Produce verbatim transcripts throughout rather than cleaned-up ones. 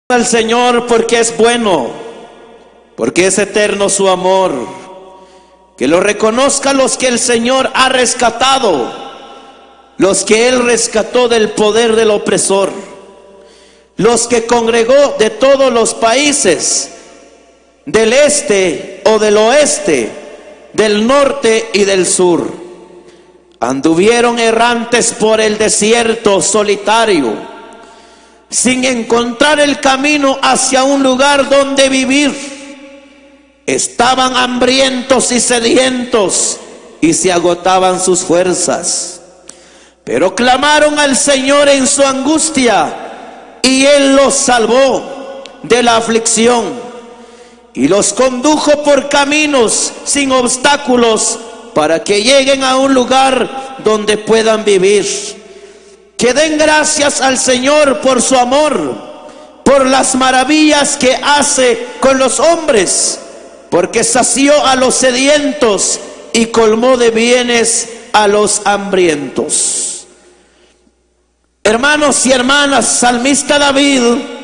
Al Señor porque es bueno, porque es eterno su amor. Que lo reconozcan los que el Señor ha rescatado, los que Él rescató del poder del opresor, los que congregó de todos los países, del este o del oeste, del norte y del sur. Anduvieron errantes por el desierto solitario, sin encontrar el camino hacia un lugar donde vivir. Estaban hambrientos y sedientos y se agotaban sus fuerzas. Pero clamaron al Señor en su angustia y Él los salvó de la aflicción y los condujo por caminos sin obstáculos para que lleguen a un lugar donde puedan vivir. Que den gracias al Señor por su amor, por las maravillas que hace con los hombres, porque sació a los sedientos y colmó de bienes a los hambrientos. Hermanos y hermanas, salmista David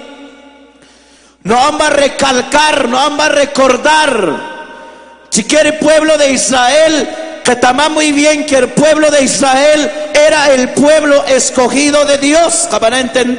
no amba a recalcar, no amba a recordar, si quiere pueblo de Israel, que está muy bien que el pueblo de Israel era el pueblo escogido de Dios, para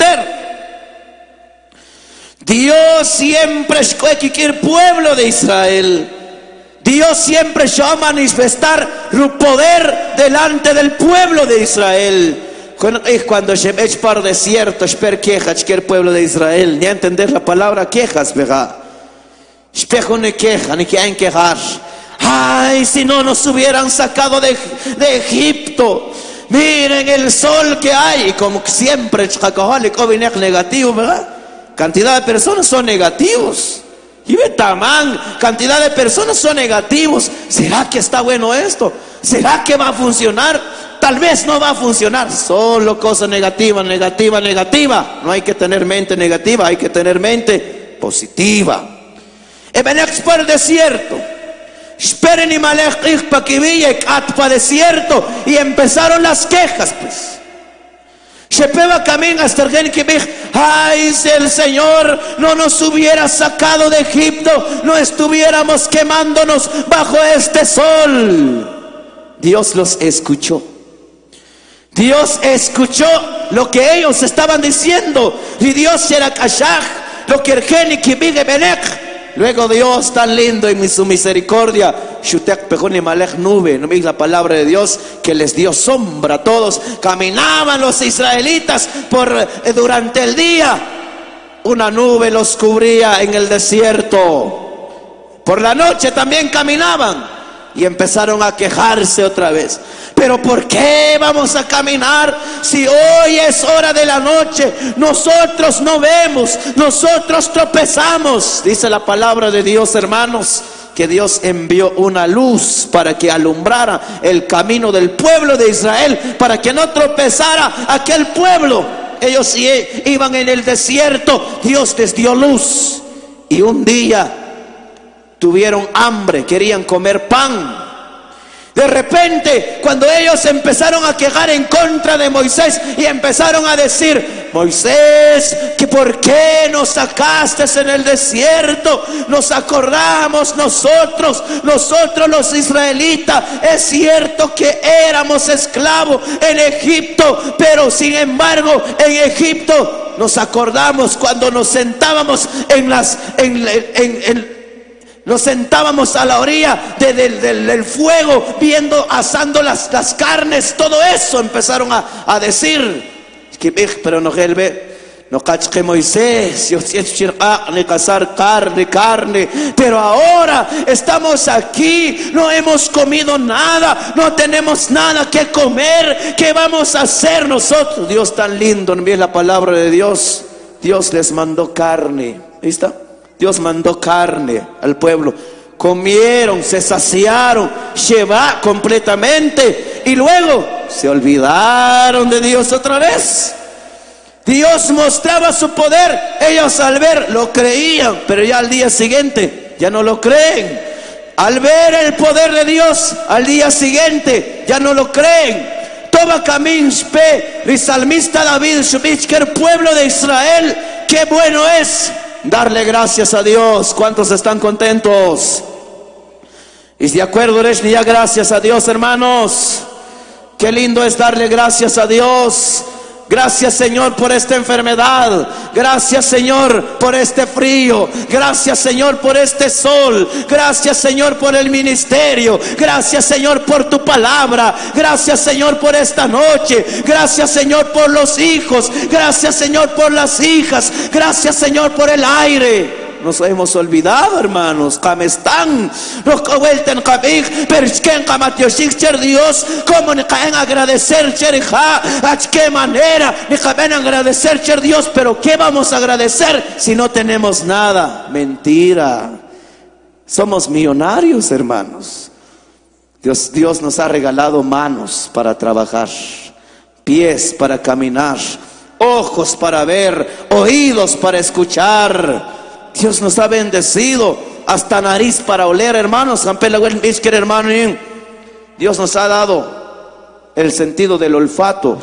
entender. Dios siempre escoge que el pueblo de Israel, Dios siempre se va a manifestar su poder delante del pueblo de Israel. Cuando se ve por desierto, espero quejas que el pueblo de Israel, ni entender la palabra quejas, ¿verdad? Espero ni queja, ni que hay que quejar. Ay, si no nos hubieran sacado de, de Egipto. Miren el sol que hay. Y como siempre el negativo, ¿verdad? Cantidad de personas son negativos. Y Betamán, cantidad de personas son negativos. ¿Será que está bueno esto? ¿Será que va a funcionar? Tal vez no va a funcionar. Solo cosas negativas, negativa, negativa. No hay que tener mente negativa, hay que tener mente positiva. Y venimos por el desierto. Esperen y malej para que vaya para desierto, y empezaron las quejas, pues. Shepeba camina hasta el que ve, ay, si el Señor no nos hubiera sacado de Egipto, no estuviéramos quemándonos bajo este sol. Dios los escuchó. Dios escuchó lo que ellos estaban diciendo, y Dios era kashach, lo que el geni que vive Belech. Luego Dios tan lindo en su misericordia, nube, no veis la palabra de Dios, que les dio sombra a todos. Caminaban los israelitas por, eh, durante el día, una nube los cubría en el desierto. Por la noche también caminaban. Y empezaron a quejarse otra vez. Pero ¿por qué vamos a caminar si hoy es hora de la noche? Nosotros no vemos, nosotros tropezamos. Dice la palabra de Dios, hermanos, que Dios envió una luz para que alumbrara el camino del pueblo de Israel, para que no tropezara aquel pueblo. Ellos iban en el desierto, Dios les dio luz. Y un día tuvieron hambre, querían comer pan. De repente, cuando ellos empezaron a quejar en contra de Moisés y empezaron a decir, Moisés, que por qué nos sacaste en el desierto, nos acordamos nosotros, nosotros los israelitas, es cierto que éramos esclavos en Egipto, pero sin embargo en Egipto nos acordamos cuando nos sentábamos en las en, en, en, en Nos sentábamos a la orilla de, de, de, del fuego, viendo, asando las, las carnes, todo eso empezaron a, a decir. Pero no gelbe, no caché Moisés, yo ni cazar carne, carne. Pero ahora estamos aquí, no hemos comido nada, no tenemos nada que comer. ¿Qué vamos a hacer nosotros? Dios tan lindo, ¿no ves la palabra de Dios? Dios les mandó carne, ¿ahí está? Dios mandó carne al pueblo. Comieron, se saciaron, Sheba completamente. Y luego se olvidaron de Dios otra vez. Dios mostraba su poder. Ellos al ver lo creían, pero ya al día siguiente ya no lo creen. Al ver el poder de Dios, al día siguiente ya no lo creen. Toba Kamin Shpe, el salmista David, que el pueblo de Israel qué bueno es darle gracias a Dios. ¿Cuántos están contentos? Y de acuerdo, ya gracias a Dios, hermanos. Qué lindo es darle gracias a Dios. Gracias, Señor, por esta enfermedad. Gracias, Señor, por este frío. Gracias, Señor, por este sol. Gracias, Señor, por el ministerio. Gracias, Señor, por tu palabra. Gracias, Señor, por esta noche. Gracias, Señor, por los hijos. Gracias, Señor, por las hijas. Gracias, Señor, por el aire. Nos hemos olvidado, hermanos. Están los que vuelten cabig, pero es que en Camatioshik, ser Dios, como ni caen agradecer, ser hija, a qué manera ni caen agradecer, ser Dios, pero ¿qué vamos a agradecer si no tenemos nada? Mentira. Somos millonarios, hermanos. Dios, Dios nos ha regalado manos para trabajar, pies para caminar, ojos para ver, oídos para escuchar. Dios nos ha bendecido, hasta nariz para oler, hermanos. Dios nos ha dado el sentido del olfato.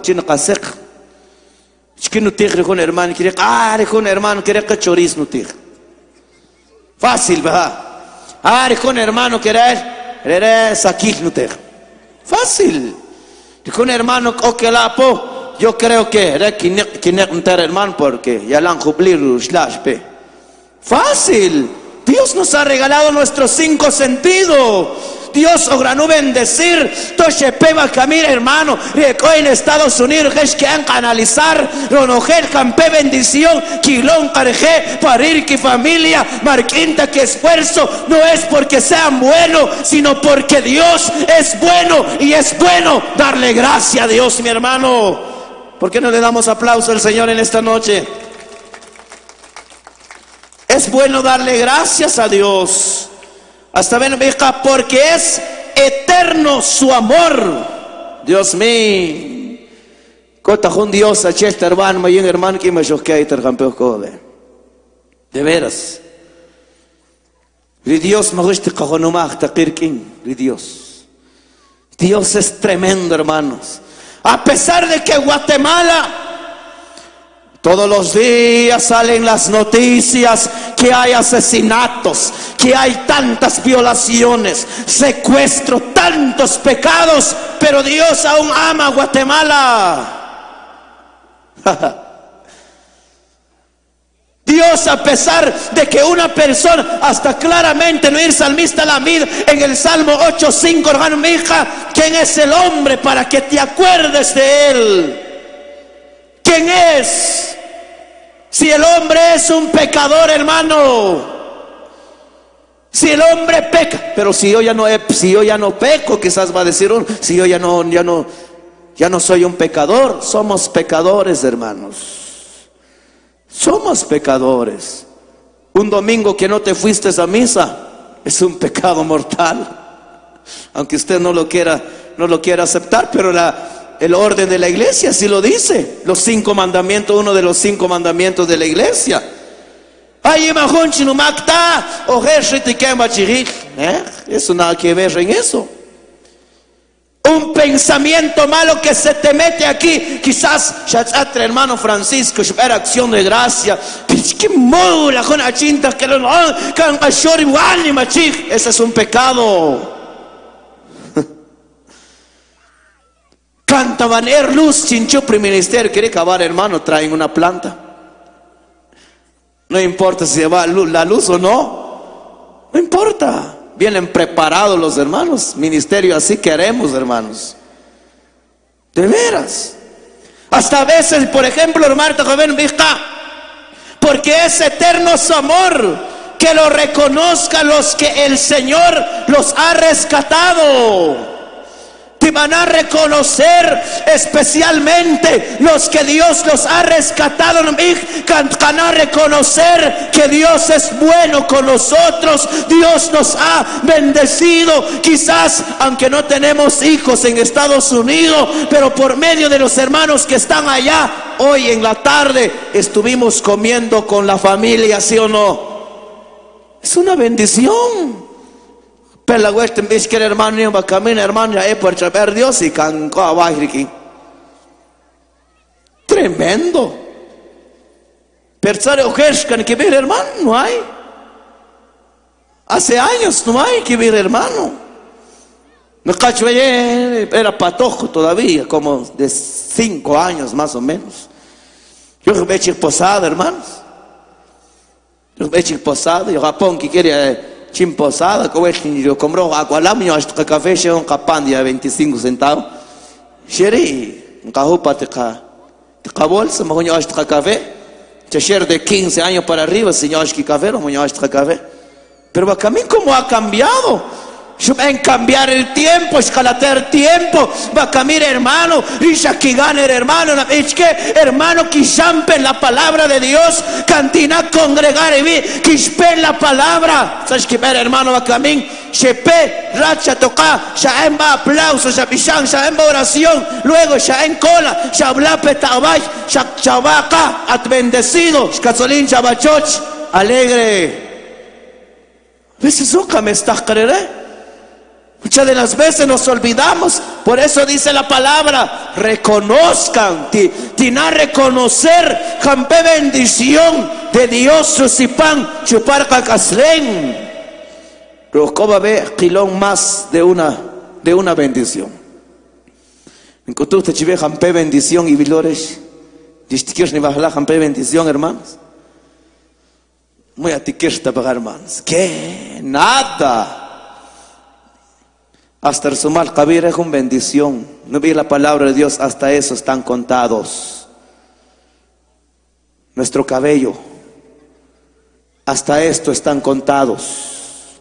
Fácil, ¿verdad? Ah, con hermano querer, eres aquí, no te. Fácil. Con hermano, o que la po, yo creo que era quien hermano, porque ya la han cumplido, slash, pe. Fácil. Dios nos ha regalado nuestros cinco sentidos. Dios ogranó bendecir. Toche peba camina, hermano. Reco en Estados Unidos es que han canalizar. Ronojer campe bendición. Quilón carje parir que familia. Marquinta que esfuerzo. No es porque sean buenos, sino porque Dios es bueno. Y es bueno darle gracias a Dios, mi hermano. ¿Por qué no le damos aplauso al Señor en esta noche? Es bueno darle gracias a Dios. Hasta ven, porque es eterno su amor. Dios mío. Cota con Dios a Chester hermano, mayor hermano que me choquea y tercampeos code. De veras. Dios me gusta cajonumag takirkin. Dios. Dios es tremendo, hermanos. A pesar de que Guatemala todos los días salen las noticias que hay asesinatos, que hay tantas violaciones, secuestros, tantos pecados, pero Dios aún ama a Guatemala. Dios, a pesar de que una persona, hasta claramente no ir salmista la mid en el Salmo ocho cinco, hermano, mi hija, ¿quién es el hombre para que te acuerdes de él? ¿Quién es? Si el hombre es un pecador, hermano. Si el hombre peca, pero si yo ya no he, si yo ya no peco, quizás va a decir uno, si yo ya no, ya no, ya no soy un pecador. Somos pecadores, hermanos. Somos pecadores. Un domingo que no te fuiste a misa es un pecado mortal. Aunque usted no lo quiera, no lo quiera aceptar, pero la el orden de la iglesia así lo dice. Los cinco mandamientos, uno de los cinco mandamientos de la iglesia. ¿Eh? Eso nada que ver en eso. Un pensamiento malo que se te mete aquí. Quizás, hermano Francisco, era acción de gracia. Ese es un pecado. Cantaban er luz, chincho ministerio. Quiere acabar, hermano, traen una planta. No importa si se va la luz o no. No importa. Vienen preparados los hermanos. Ministerio así queremos, hermanos. De veras. Hasta a veces, por ejemplo, hermano, porque es eterno su amor, que lo reconozcan los que el Señor los ha rescatado. Te van a reconocer especialmente los que Dios los ha rescatado. Van a reconocer que Dios es bueno con nosotros. Dios nos ha bendecido. Quizás, aunque no tenemos hijos en Estados Unidos, pero por medio de los hermanos que están allá, hoy en la tarde estuvimos comiendo con la familia, ¿sí o no? Es una bendición. Pero la cuestión es que el hermano va a caminar, hermano, ya es por saber Dios y cancó abajo aquí. Tremendo. Persare Ojeshkan que ver, hermano, no hay. Hace años no hay que ver, hermano. No cacho, era patojo todavía, como de cinco años más o menos. Yo me eché posada, hermanos. Yo me eché posada, yo Japón que quiere chin posada, como es que yo compró agualam, yo hasta café, yo un capán de veinticinco centavos. Sheri, un cajupa te ca, te ca bolsa, me yo hasta café. Checher de quince años para arriba, señor que café, no me yo hasta café. Pero a mí cómo ha cambiado. En cambiar el tiempo, escalater tiempo, va a cambiar hermano, Risha que gane hermano, es que hermano que champe la palabra de Dios, cantina congregar y vi, que espera la palabra, sabes que ver hermano va a caminar, shepe, racha toca, ya en va aplauso, ya pishan, ya en va oración, luego ya en cola, ya habla petabay, ya ya va acá, at bendecido, escazolín, ya bachoch, alegre. A veces nunca me estás creeré. Muchas de las veces nos olvidamos. Por eso dice la palabra, reconozcan, tina reconocer, jampe bendición de Dios, susipan, chupar cacaslen. Pero cómo ve quilón más de una, de una bendición. En que tú te chive jampe bendición y vilores, distikir ni bajala jampe bendición, hermanos. Muy a ti para hermanos. ¿Qué? Nada. Hasta el sumal kabir es una bendición. No vi la palabra de Dios, hasta eso están contados. Nuestro cabello, hasta esto están contados.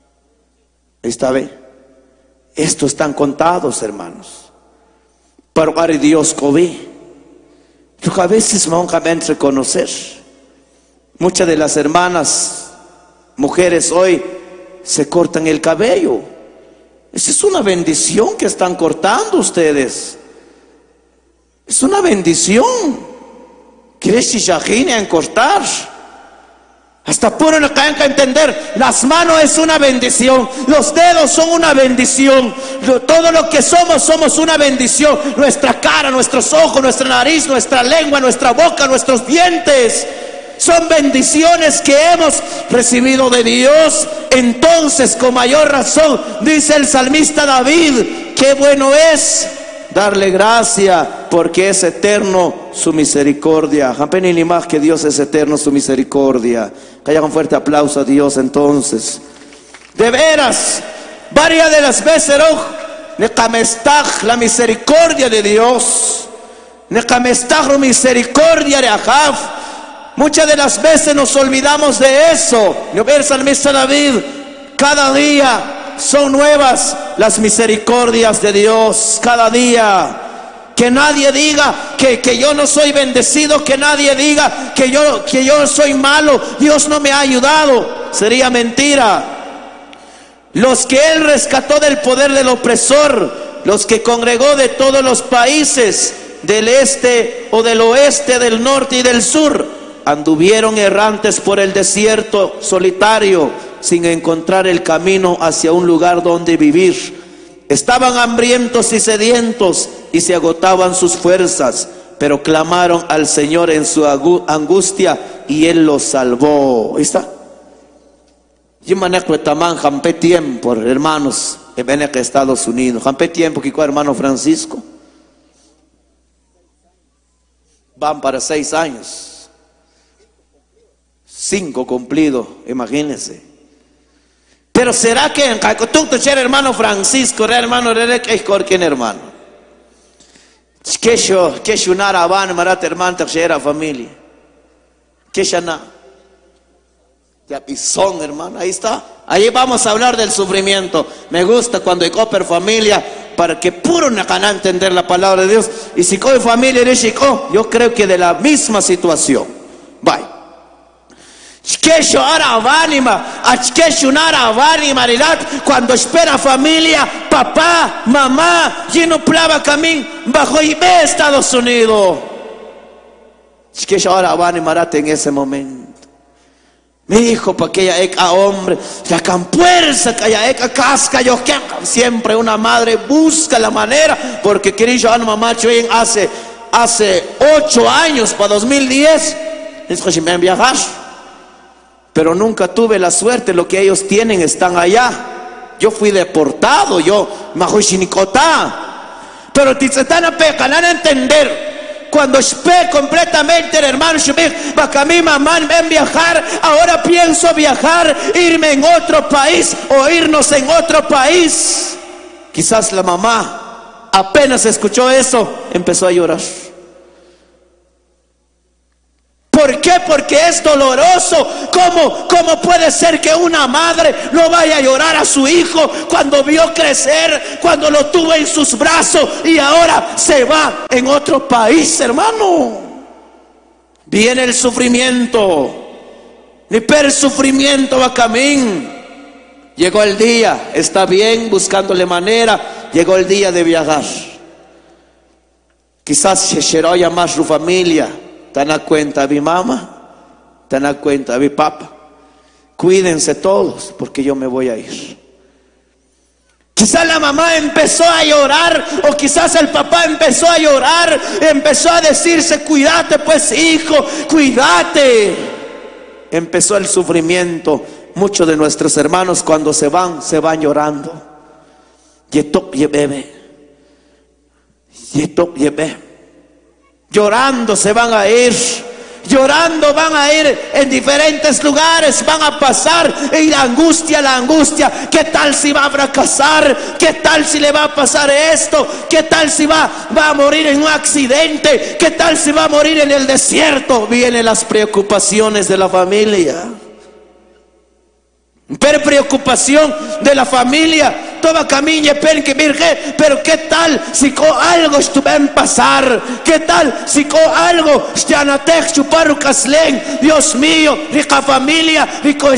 ¿Está bien? Esto están contados, hermanos. Pero ahora Dios cobe. Yo a veces me van a reconocer. Muchas de las hermanas, mujeres hoy, se cortan el cabello. Esa es una bendición que están cortando ustedes. Es una bendición. ¿Quieres shishajine en cortar? Hasta puro no caen que entender. Las manos es una bendición. Los dedos son una bendición. Todo lo que somos, somos una bendición. Nuestra cara, nuestros ojos, nuestra nariz, nuestra lengua, nuestra boca, nuestros dientes. Son bendiciones que hemos recibido de Dios. Entonces, con mayor razón, dice el salmista David, qué bueno es darle gracia, porque es eterno su misericordia. Jampen ni más que Dios es eterno su misericordia. Que haya un fuerte aplauso a Dios entonces. De veras, varias de las veces, necamestach, la misericordia de Dios. Necamestach, la misericordia de Ahav. Muchas de las veces nos olvidamos de eso. Yo veo el salmista David, cada día son nuevas las misericordias de Dios, cada día. Que nadie diga que, que yo no soy bendecido, que nadie diga que yo, que yo soy malo, Dios no me ha ayudado. Sería mentira. Los que Él rescató del poder del opresor, los que congregó de todos los países, del este o del oeste, del norte y del sur, anduvieron errantes por el desierto solitario sin encontrar el camino hacia un lugar donde vivir. Estaban hambrientos y sedientos y se agotaban sus fuerzas, pero clamaron al Señor en su angustia y Él los salvó. ¿Ahí está? Yo manejo tamán jampe tiempo, hermanos, que ven a Estados Unidos. Jampe tiempo que con hermano Francisco. Van para seis años. Cinco cumplidos, imagínense. Pero será que en Cacotucto era hermano Francisco, era hermano de que es corquien hermano. Que yo, que yo nara van marat hermano era familia. Que ya na. Ya pisón, hermano, ahí está. Ahí vamos a hablar del sufrimiento. Me gusta cuando hay coper familia para que puro nacaná entender la palabra de Dios. Y si coy familia de chico, yo creo que de la misma situación. Bye. Cuando espera familia, papá, mamá, y no plava camín bajo y ve Estados Unidos. En ese momento, mi hijo, para que ella eca hombre, la campuerza que ella eca casca, yo que siempre una madre busca la manera, porque quería yo a mamá hace hace ocho años para dos mil diez. viajar. Pero nunca tuve la suerte, lo que ellos tienen están allá. Yo fui deportado, yo, pero te están a entender. Cuando espe completamente el hermano para mi mamá en viajar, ahora pienso viajar, irme en otro país o irnos en otro país. Quizás la mamá apenas escuchó eso, empezó a llorar. ¿Por qué? Porque es doloroso. ¿Cómo, ¿Cómo puede ser que una madre no vaya a llorar a su hijo cuando vio crecer, cuando lo tuvo en sus brazos y ahora se va en otro país, hermano? Viene el sufrimiento. Ni per sufrimiento va camino. Llegó el día, está bien, buscándole manera. Llegó el día de viajar. Quizás se llevó más su familia. ¿Te dan cuenta mi mamá? ¿Te dan cuenta mi papá? Cuídense todos porque yo me voy a ir. Quizás la mamá empezó a llorar, o quizás el papá empezó a llorar, empezó a decirse: cuídate pues hijo, cuídate. Empezó el sufrimiento. Muchos de nuestros hermanos cuando se van, se van llorando. Yetop ye bebe. Yetop ye bebe. Llorando se van a ir, llorando van a ir en diferentes lugares, van a pasar, y la angustia, la angustia, ¿qué tal si va a fracasar? ¿Qué tal si le va a pasar esto? ¿Qué tal si va, va a morir en un accidente? ¿Qué tal si va a morir en el desierto? Vienen las preocupaciones de la familia. Pero preocupación de la familia. Toda camilla, pero qué tal si con algo estuve en pasar, qué tal si con algo Dios mío, rica familia, rico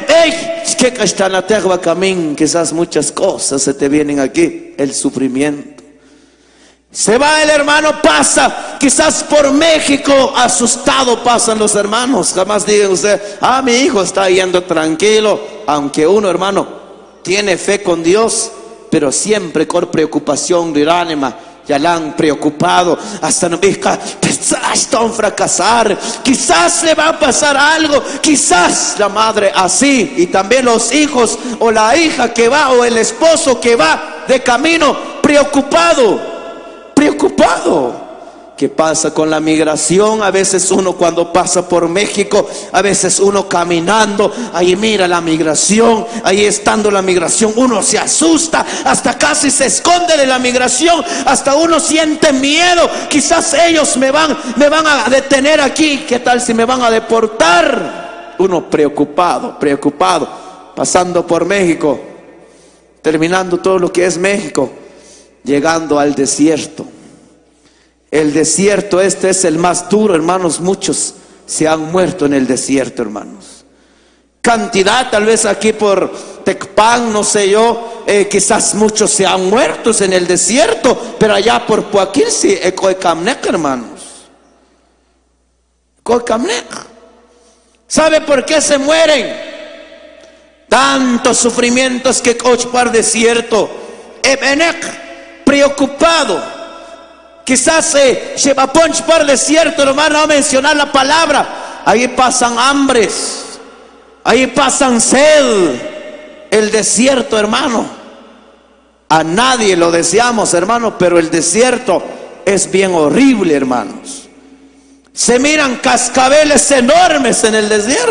quizás muchas cosas se te vienen aquí, el sufrimiento. Se va el hermano, pasa, quizás por México, asustado pasan los hermanos. Jamás digan usted: ah, mi hijo está yendo tranquilo. Aunque uno, hermano, tiene fe con Dios, pero siempre con preocupación de ánima. Ya la han preocupado, hasta no pica, quizás va a fracasar, quizás le va a pasar algo, quizás la madre así, y también los hijos o la hija que va, o el esposo que va de camino, preocupado. Preocupado. ¿Qué pasa con la migración? A veces uno cuando pasa por México, a veces uno caminando, ahí mira la migración, ahí estando la migración, uno se asusta, hasta casi se esconde de la migración, hasta uno siente miedo. Quizás ellos me van, me van a detener aquí, ¿qué tal si me van a deportar? Uno preocupado, preocupado, pasando por México, terminando todo lo que es México, llegando al desierto. El desierto este es el más duro, hermanos. Muchos se han muerto en el desierto, hermanos. Cantidad, tal vez aquí por Tecpan, no sé yo, eh, quizás muchos se han muerto en el desierto, pero allá por Poaquil sí, Ecoecamnec, hermanos. Ecoecamnec. ¿Sabe por qué se mueren? Tantos sufrimientos que cochpar desierto. Ebenec, preocupado. Quizás se lleva ponch por desierto, hermano, a mencionar la palabra. Ahí pasan hambres, ahí pasan sed. El desierto, hermano, a nadie lo deseamos, hermano, pero el desierto es bien horrible, hermanos. Se miran cascabeles enormes en el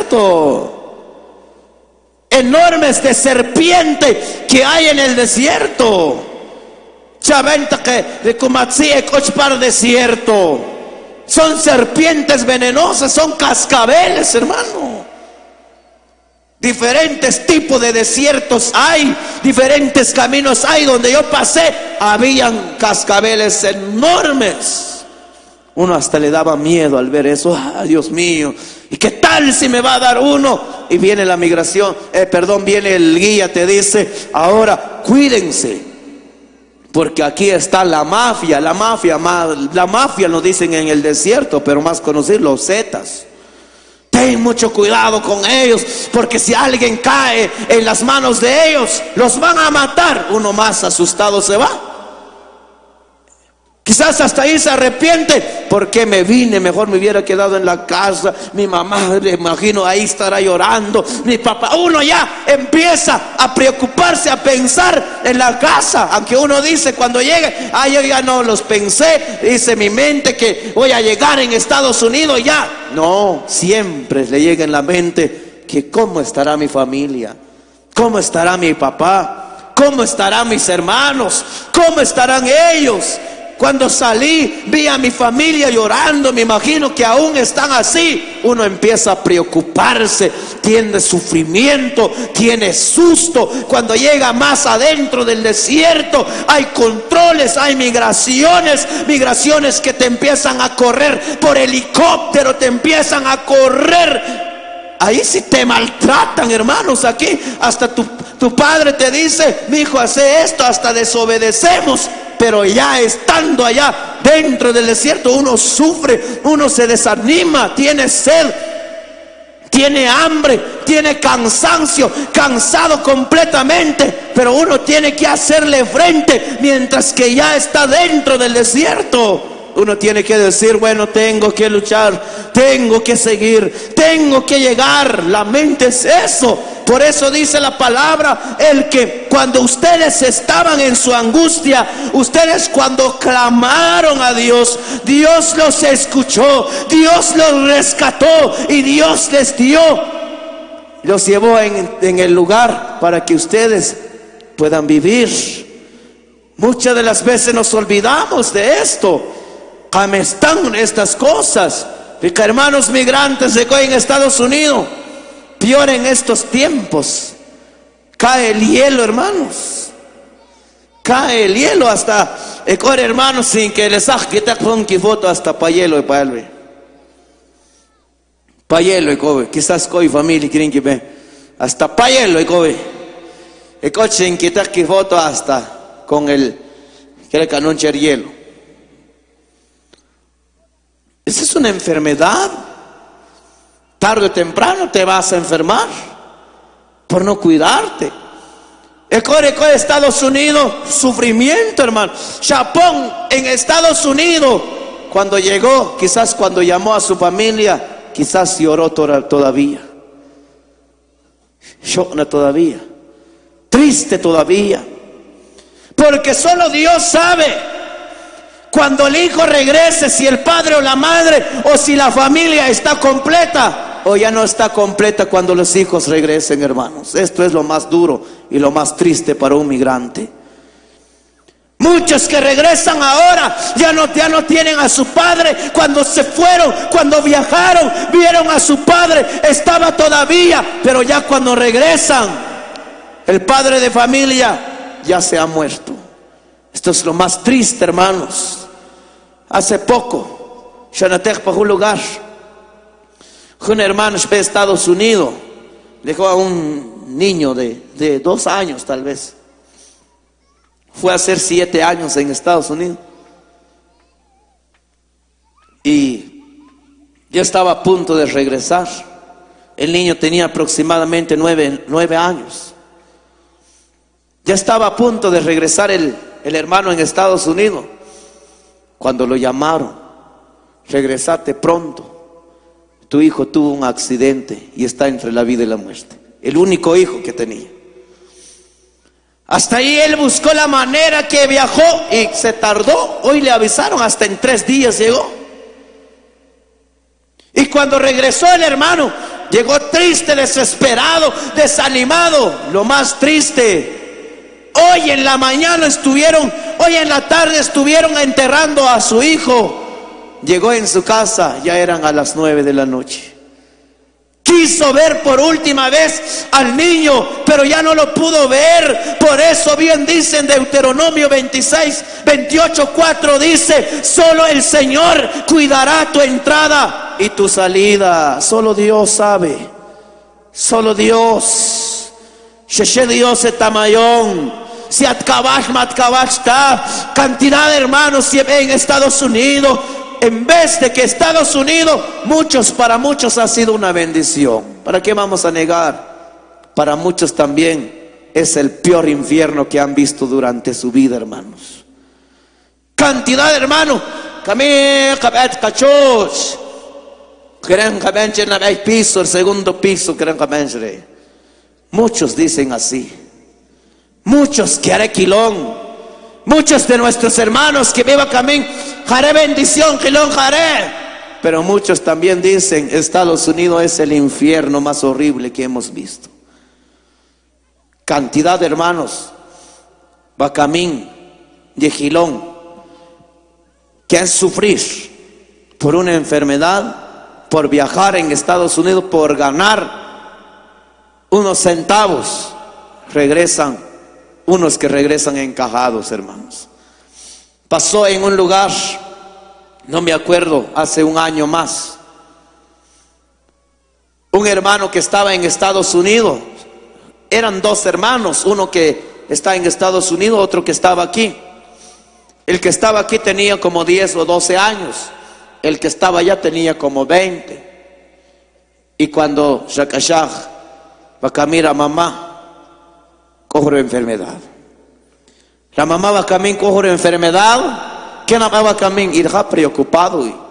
desierto, enormes de serpiente que hay en el desierto. Chaventa que de Kumatsi Ekochpar desierto. Son serpientes venenosas, son cascabeles, hermano. Diferentes tipos de desiertos hay, diferentes caminos hay. Donde yo pasé, habían cascabeles enormes. Uno hasta le daba miedo al ver eso. ¡Ah, Dios mío! ¿Y qué tal si me va a dar uno? Y viene la migración, eh, perdón, viene el guía, te dice: ahora cuídense. Porque aquí está la mafia, la mafia, la mafia nos dicen en el desierto, pero más conocidos los zetas. Ten mucho cuidado con ellos, porque si alguien cae en las manos de ellos, los van a matar. Uno más asustado se va. Quizás hasta ahí se arrepiente. ¿Por qué me vine? Mejor me hubiera quedado en la casa. Mi mamá, me imagino, ahí estará llorando. Mi papá. Uno ya empieza a preocuparse, a pensar en la casa. Aunque uno dice cuando llegue, ah, yo ya no los pensé. Dice mi mente que voy a llegar en Estados Unidos ya. No, siempre le llega en la mente que cómo estará mi familia, cómo estará mi papá, cómo estarán mis hermanos, cómo estarán ellos. Cuando salí, vi a mi familia llorando, me imagino que aún están así. Uno empieza a preocuparse, tiene sufrimiento, tiene susto. Cuando llega más adentro del desierto, hay controles, hay migraciones, migraciones que te empiezan a correr por helicóptero, te empiezan a correr. Ahí sí te maltratan, hermanos. Aquí hasta tu, tu padre te dice, mi hijo, hace esto, hasta desobedecemos. Pero ya estando allá dentro del desierto, uno sufre, uno se desanima, tiene sed, tiene hambre, tiene cansancio, cansado completamente. Pero uno tiene que hacerle frente mientras que ya está dentro del desierto. Uno tiene que decir, bueno, tengo que luchar, tengo que seguir, tengo que llegar. La mente es eso. Por eso dice la palabra, el que cuando ustedes estaban en su angustia, ustedes cuando clamaron a Dios, Dios los escuchó, Dios los rescató y Dios les dio, los llevó en, en el lugar para que ustedes puedan vivir. Muchas de las veces nos olvidamos de esto. ¿Cómo están estas cosas? Porque hermanos migrantes de hoy en Estados Unidos, peor en estos tiempos, cae el hielo, hermanos, cae el hielo hasta, hermanos, sin que les saque foto hasta pa' hielo, pa' el pa' hielo, quizás coi familia quieren que ve, hasta pa' hielo, el coche sin que te foto hasta con el, que el canoncher hielo. Esa es una enfermedad. Tarde o temprano te vas a enfermar por no cuidarte. Ecore, ecore, Estados Unidos, sufrimiento, hermano. Japón, en Estados Unidos, cuando llegó, quizás cuando llamó a su familia, quizás lloró todavía. Llora todavía. Triste todavía. Porque solo Dios sabe cuando el hijo regrese, si el padre o la madre, o si la familia está completa o ya no está completa cuando los hijos regresen, hermanos. Esto es lo más duro y lo más triste para un migrante. Muchos que regresan ahora ya no, ya no tienen a su padre. Cuando se fueron, cuando viajaron, vieron a su padre, estaba todavía, pero ya cuando regresan, el padre de familia ya se ha muerto. Esto es lo más triste, hermanos. Hace poco, Shanatek para un lugar, un hermano de Estados Unidos dejó a un niño de, de dos años tal vez. Fue a hacer siete años en Estados Unidos. Y ya estaba a punto de regresar. El niño tenía aproximadamente nueve, nueve años. Ya estaba a punto de regresar el, el hermano en Estados Unidos, cuando lo llamaron: regresate pronto, tu hijo tuvo un accidente y está entre la vida y la muerte. El único hijo que tenía. Hasta ahí él buscó la manera, que viajó y se tardó. Hoy le avisaron, hasta en tres días llegó. Y cuando regresó el hermano, llegó triste, desesperado, desanimado. Lo más triste, hoy en la mañana estuvieron, hoy en la tarde estuvieron enterrando a su hijo. Llegó en su casa, ya eran a las nueve de la noche. Quiso ver por última vez al niño, pero ya no lo pudo ver. Por eso bien dice en Deuteronomio veintiséis, veintiocho, cuatro, dice: solo el Señor cuidará tu entrada y tu salida. Solo Dios sabe. Solo Dios. Sheshe Dios etamayón. Si atkabash matkabash está. Cantidad de hermanos en Estados Unidos. En vez de que Estados Unidos, muchos, para muchos ha sido una bendición. ¿Para qué vamos a negar? Para muchos también es el peor infierno que han visto durante su vida, hermanos. Cantidad de hermanos. Camí, cabet, cachos. Quieren cabenche en el piso, el segundo piso, quieren cabenche. Muchos dicen así. Muchos que haré quilón. Muchos de nuestros hermanos que viva camín, haré bendición, quilón haré. Pero muchos también dicen, Estados Unidos es el infierno más horrible que hemos visto. Cantidad de hermanos, Bacamín, de Gilón, que han sufrido por una enfermedad, por viajar en Estados Unidos, por ganar unos centavos, regresan, unos que regresan encajados, hermanos. Pasó en un lugar, no me acuerdo, hace un año más, un hermano que estaba en Estados Unidos. Eran dos hermanos, uno que está en Estados Unidos, otro que estaba aquí. El que estaba aquí tenía como diez o doce años, el que estaba allá tenía como veinte. Y cuando Shakashach va a caminar a mamá, cogió enfermedad. La mamá va a caminar, cogió enfermedad. ¿Quién va a caminar? Irá preocupado y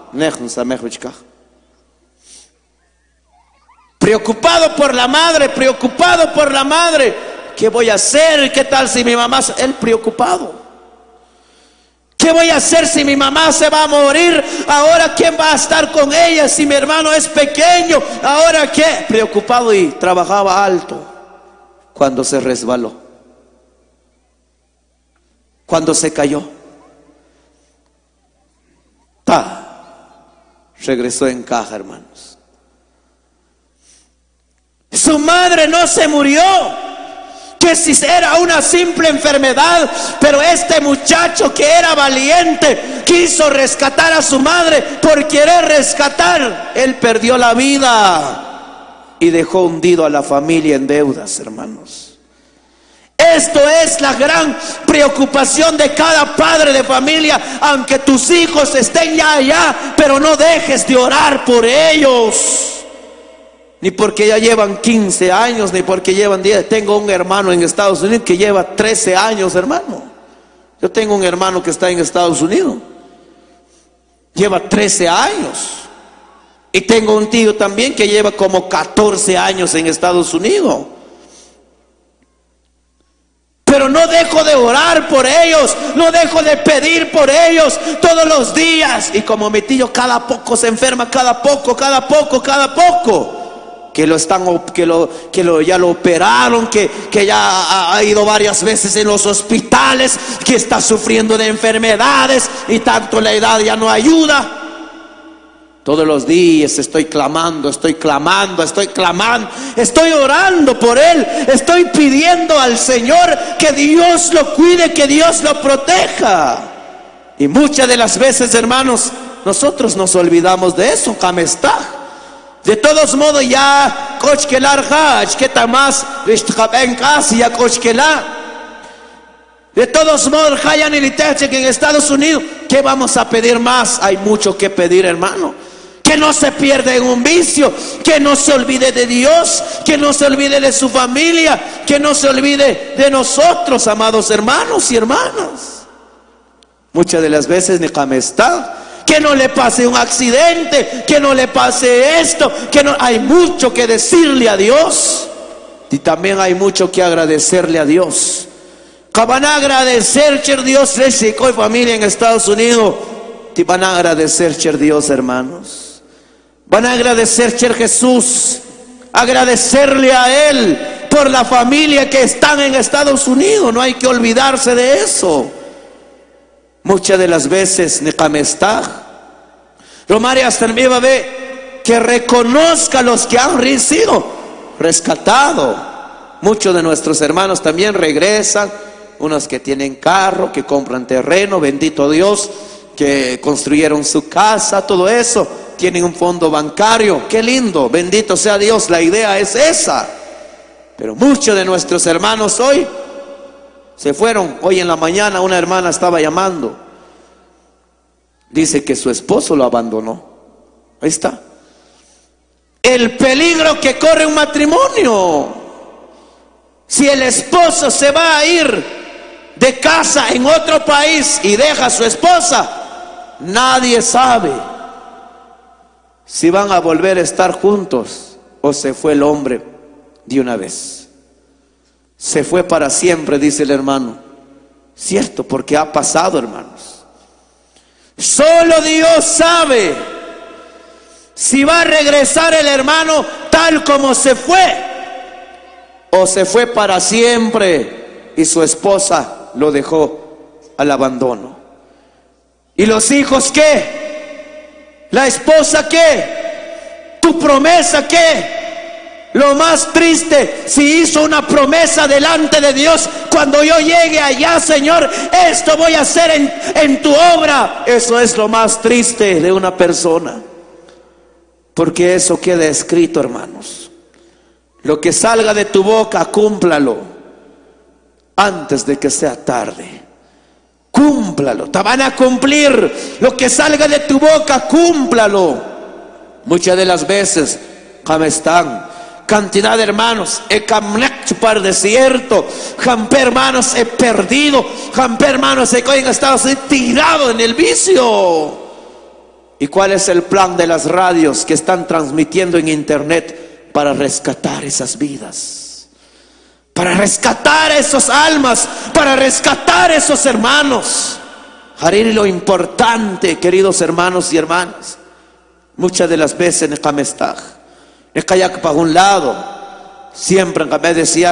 preocupado por la madre, preocupado por la madre. ¿Qué voy a hacer? ¿Qué tal si mi mamá? Él preocupado. ¿Qué voy a hacer si mi mamá se va a morir? Ahora, ¿quién va a estar con ella si mi hermano es pequeño? ¿Ahora qué? Preocupado, y trabajaba alto cuando se resbaló, cuando se cayó. ¡Pah! Regresó en caja, hermanos. Su madre no se murió, que si era una simple enfermedad, pero este muchacho que era valiente quiso rescatar a su madre. Por querer rescatar, él perdió la vida y dejó hundido a la familia en deudas, hermanos. Esto es la gran preocupación de cada padre de familia. Aunque tus hijos estén ya allá, pero no dejes de orar por ellos. Ni porque ya llevan quince años, ni porque llevan diez. Tengo un hermano en Estados Unidos que lleva trece años, hermano. Yo tengo un hermano que está en Estados Unidos, lleva trece años. Y tengo un tío también que lleva como catorce años en Estados Unidos. Pero no dejo de orar por ellos, no dejo de pedir por ellos todos los días. Y como mi tío cada poco se enferma, cada poco, cada poco, cada poco. Que lo están, que lo, que lo, ya lo operaron, que, que ya ha, ha ido varias veces en los hospitales, que está sufriendo de enfermedades y tanto la edad ya no ayuda. Todos los días estoy clamando, estoy clamando, estoy clamando, estoy orando por él, estoy pidiendo al Señor que Dios lo cuide, que Dios lo proteja. Y muchas de las veces, hermanos, nosotros nos olvidamos de eso, Kamestah. De todos modos, ya cochkelar hach, que tamas, vishtaben casi ya cochkelar. De todos modos, hayan el que en Estados Unidos, ¿qué vamos a pedir más? Hay mucho que pedir, hermano. Que no se pierda en un vicio, que no se olvide de Dios, que no se olvide de su familia, que no se olvide de nosotros, amados hermanos y hermanas. Muchas de las veces ni Kamestah. Que no le pase un accidente, que no le pase esto, que no, hay mucho que decirle a Dios. Y también hay mucho que agradecerle a Dios. Que van a agradecer, cher Dios, les y familia en Estados Unidos. Y van a agradecer, cher Dios, hermanos. Van a agradecer, cher Jesús. Agradecerle a Él por la familia que están en Estados Unidos. No hay que olvidarse de eso. Muchas de las veces, Nekamestah, Romaria hasta el viva ve que reconozca a los que han sido rescatados. Muchos de nuestros hermanos también regresan, unos que tienen carro, que compran terreno, bendito Dios, que construyeron su casa, todo eso, tienen un fondo bancario, qué lindo, bendito sea Dios, la idea es esa. Pero muchos de nuestros hermanos hoy se fueron. Hoy en la mañana una hermana estaba llamando. Dice que su esposo lo abandonó. Ahí está. El peligro que corre un matrimonio. Si el esposo se va a ir, de casa en otro país y deja a su esposa, nadie sabe si van a volver a estar juntos o se fue el hombre de una vez. Se fue para siempre, dice el hermano. Cierto, porque ha pasado, hermanos. Solo Dios sabe si va a regresar el hermano tal como se fue, o se fue para siempre y su esposa lo dejó al abandono. ¿Y los hijos qué? ¿La esposa qué? ¿Tu promesa qué? Lo más triste, si hizo una promesa delante de Dios, cuando yo llegue allá, Señor, esto voy a hacer en, en tu obra. Eso es lo más triste de una persona, porque eso queda escrito, hermanos. Lo que salga de tu boca, cúmplalo antes de que sea tarde. Cúmplalo, te van a cumplir. Lo que salga de tu boca, cúmplalo. Muchas de las veces, están cantidad de hermanos, he caminado por desierto, jampe hermanos he perdido, jampe hermanos he estado así tirado en el vicio. ¿Y cuál es el plan de las radios que están transmitiendo en internet para rescatar esas vidas? Para rescatar esas almas, para rescatar esos hermanos. Harir lo importante, queridos hermanos y hermanas, muchas de las veces en el camestaj, en kayak para un lado, siempre en vez de decir,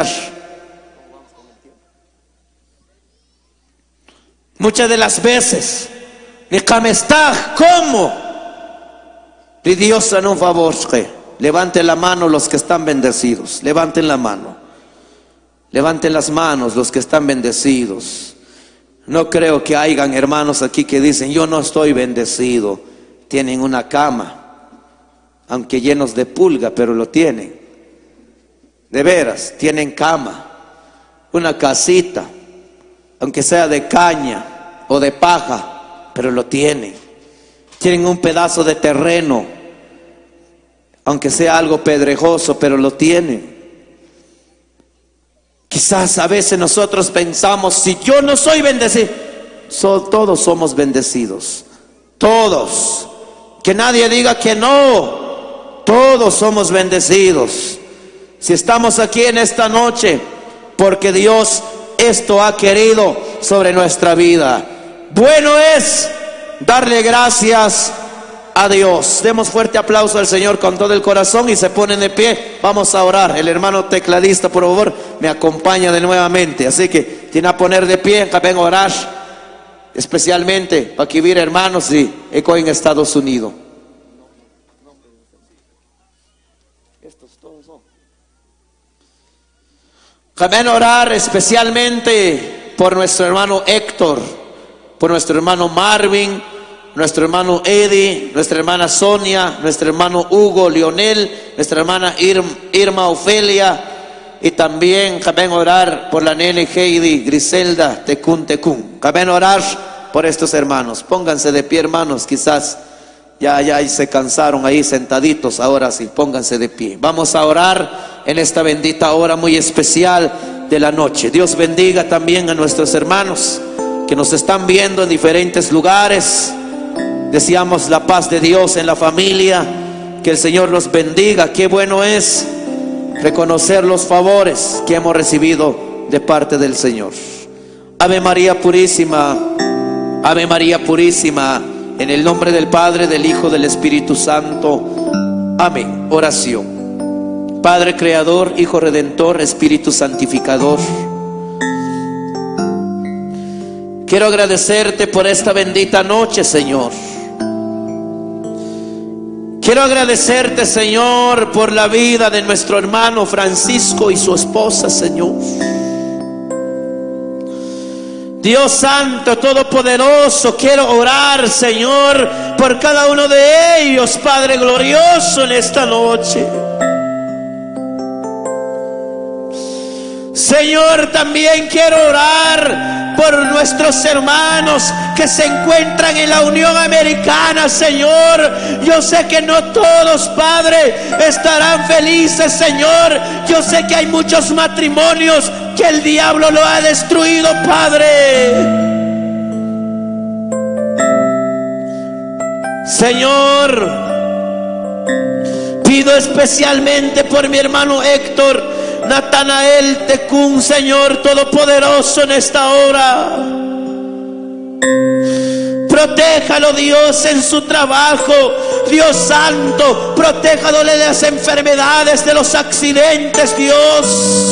muchas de las veces, en camestaj, ¿cómo? Y Dios en un favor, levanten la mano los que están bendecidos, levanten la mano, levanten las manos los que están bendecidos. No creo que hayan hermanos aquí que dicen, yo no estoy bendecido. Tienen una cama, aunque llenos de pulga, pero lo tienen. De veras, tienen cama, una casita, aunque sea de caña o de paja, pero lo tienen. Tienen un pedazo de terreno, aunque sea algo pedregoso, pero lo tienen. Quizás a veces nosotros pensamos, si yo no soy bendecido, so, todos somos bendecidos, todos. Que nadie diga que no, todos somos bendecidos. Si estamos aquí en esta noche, porque Dios esto ha querido sobre nuestra vida. Bueno es darle gracias a Dios. Demos fuerte aplauso al Señor con todo el corazón y se ponen de pie. Vamos a orar. El hermano tecladista, por favor, me acompaña de nuevamente. Así que tiene a poner de pie, ven a orar, especialmente para que viera hermanos y eco en Estados Unidos. Ven a orar especialmente por nuestro hermano Héctor, por nuestro hermano Marvin, nuestro hermano Eddie, nuestra hermana Sonia, nuestro hermano Hugo, Leonel, nuestra hermana Irma Ofelia, y también caben orar por la nene Heidi, Griselda, Tecún, Tecún. Caben orar por estos hermanos. Pónganse de pie, hermanos, quizás ya, ya se cansaron ahí sentaditos, ahora sí, pónganse de pie. Vamos a orar en esta bendita hora muy especial de la noche. Dios bendiga también a nuestros hermanos que nos están viendo en diferentes lugares. Deseamos la paz de Dios en la familia, que el Señor los bendiga. Qué bueno es reconocer los favores que hemos recibido de parte del Señor. Ave María Purísima, Ave María Purísima, en el nombre del Padre, del Hijo, del Espíritu Santo. Amén. Oración. Padre Creador, Hijo Redentor, Espíritu Santificador, quiero agradecerte por esta bendita noche, Señor. Quiero agradecerte, Señor, por la vida de nuestro hermano Francisco y su esposa, Señor. Dios Santo, Todopoderoso, quiero orar, Señor, por cada uno de ellos, Padre glorioso, en esta noche. Señor, también quiero orar por nuestros hermanos que se encuentran en la Unión Americana, Señor. Yo sé que no todos, Padre, estarán felices, Señor. Yo sé que hay muchos matrimonios que el diablo lo ha destruido, Padre. Señor, pido especialmente por mi hermano Héctor Natanael Tecún, Señor Todopoderoso, en esta hora. Protéjalo, Dios, en su trabajo, Dios santo. Protéjalo de las enfermedades, de los accidentes, Dios.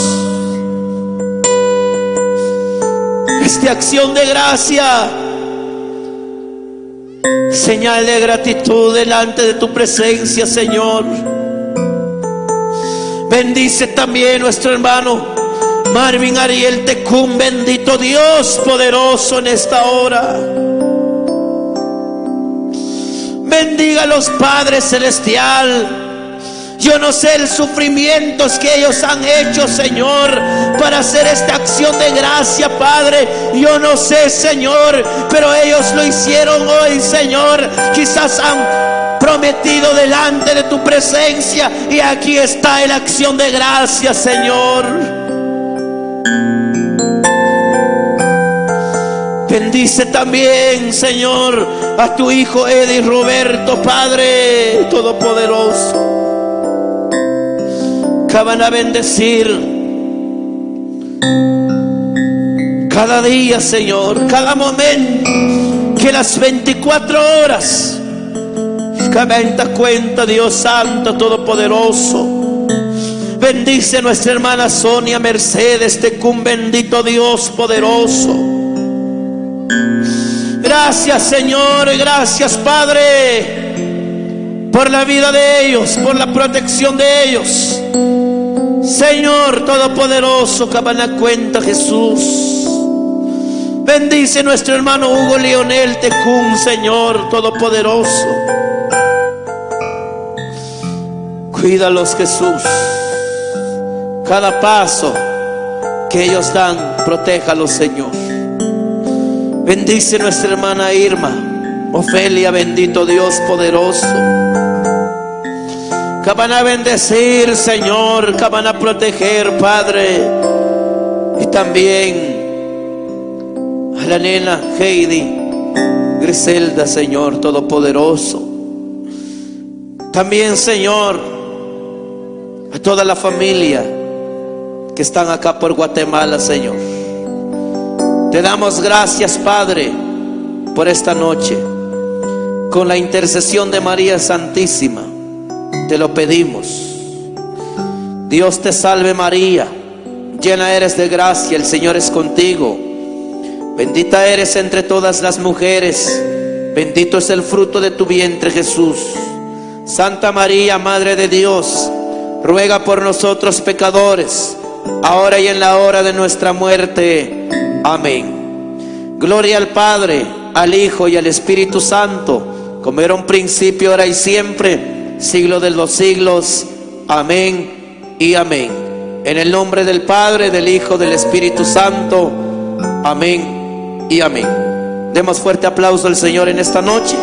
Esta acción de gracia, señal de gratitud delante de tu presencia, Señor. Bendice también nuestro hermano Marvin Ariel Tecún, bendito Dios poderoso, en esta hora. Bendígalos, Padre Celestial. Yo no sé el sufrimientos que ellos han hecho, Señor, para hacer esta acción de gracia, Padre. Yo no sé, Señor, pero ellos lo hicieron hoy, Señor. Quizás han prometido delante de tu presencia, y aquí está la acción de gracia, Señor. Bendice también, Señor, a tu hijo Eddie Roberto, Padre Todopoderoso. Que van a bendecir cada día, Señor, cada momento, que las veinticuatro horas, que me da cuenta, Dios Santo Todopoderoso. Bendice a nuestra hermana Sonia Mercedes Tecún, bendito Dios poderoso. Gracias, Señor, gracias, Padre, por la vida de ellos, por la protección de ellos. Señor Todopoderoso, que van a cuenta, Jesús. Bendice a nuestro hermano Hugo Leonel Tecún, Señor Todopoderoso. Cuídalos, Jesús. Cada paso que ellos dan, protéjalos, Señor. Bendice a nuestra hermana Irma Ofelia, bendito Dios poderoso. Que van a bendecir, Señor, que van a proteger, Padre. Y también a la nena Heidi Griselda, Señor Todopoderoso. También, Señor, a toda la familia que están acá por Guatemala, Señor. Te damos gracias, Padre, por esta noche. Con la intercesión de María Santísima te lo pedimos. Dios te salve, María, llena eres de gracia, el Señor es contigo. Bendita eres entre todas las mujeres, bendito es el fruto de tu vientre, Jesús. Santa María, Madre de Dios, ruega por nosotros pecadores, ahora y en la hora de nuestra muerte. Amén. Gloria al Padre, al Hijo y al Espíritu Santo, como era un principio, ahora y siempre, siglo de los siglos. Amén y amén. En el nombre del Padre, del Hijo, del Espíritu Santo. Amén y amén. Demos fuerte aplauso al Señor en esta noche.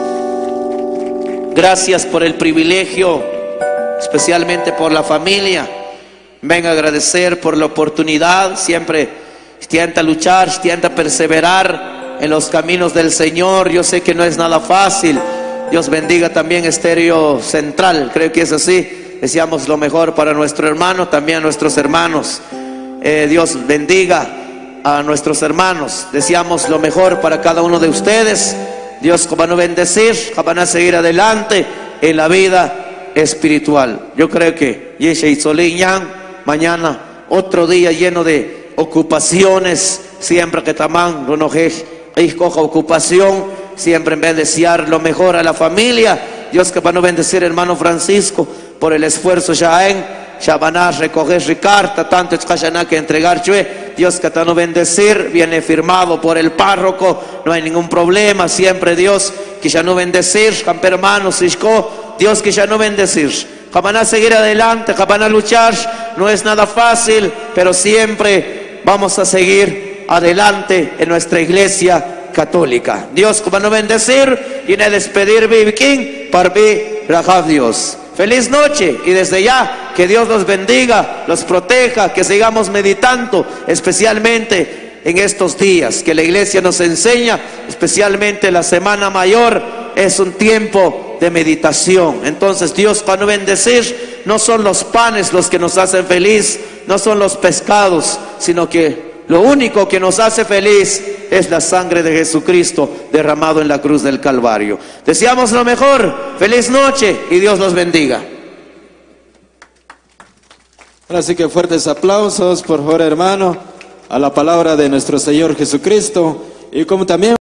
Gracias por el privilegio, especialmente por la familia. Vengo a agradecer por la oportunidad. Siempre intenta luchar, intenta perseverar en los caminos del Señor. Yo sé que no es nada fácil. Dios bendiga también Estéreo Central, creo que es así. Deseamos lo mejor para nuestro hermano, también a nuestros hermanos. eh, Dios bendiga a nuestros hermanos. Deseamos lo mejor para cada uno de ustedes. Dios van a bendecir, van a seguir adelante en la vida espiritual. Yo creo que Yeshe y Soliñán, mañana otro día lleno de ocupaciones. Siempre que tamán Ronojesh escoja ocupación, siempre en vez de desear lo mejor a la familia. Dios que van a bendecir hermano Francisco por el esfuerzo ya en ya van a recoger ricarta, tanto es que entregar chue. Dios que te van a bendecir, viene firmado por el párroco, no hay ningún problema. Siempre Dios que ya no bendecir, camper hermanos, Dios que ya no bendecir, que van a seguir adelante, que van a luchar. No es nada fácil, pero siempre vamos a seguir adelante en nuestra iglesia católica. Dios como no bendecir y ne despedir viviquín para vi Rajav Dios. Feliz noche y desde ya que Dios los bendiga, los proteja, que sigamos meditando especialmente en estos días que la iglesia nos enseña, especialmente la Semana Mayor es un tiempo de meditación. Entonces Dios para no bendecir, no son los panes los que nos hacen feliz, no son los pescados, sino que lo único que nos hace feliz es la sangre de Jesucristo derramado en la cruz del Calvario. Deseamos lo mejor, feliz noche y Dios los bendiga. Así que fuertes aplausos, por favor, hermano, a la palabra de nuestro Señor Jesucristo, y como también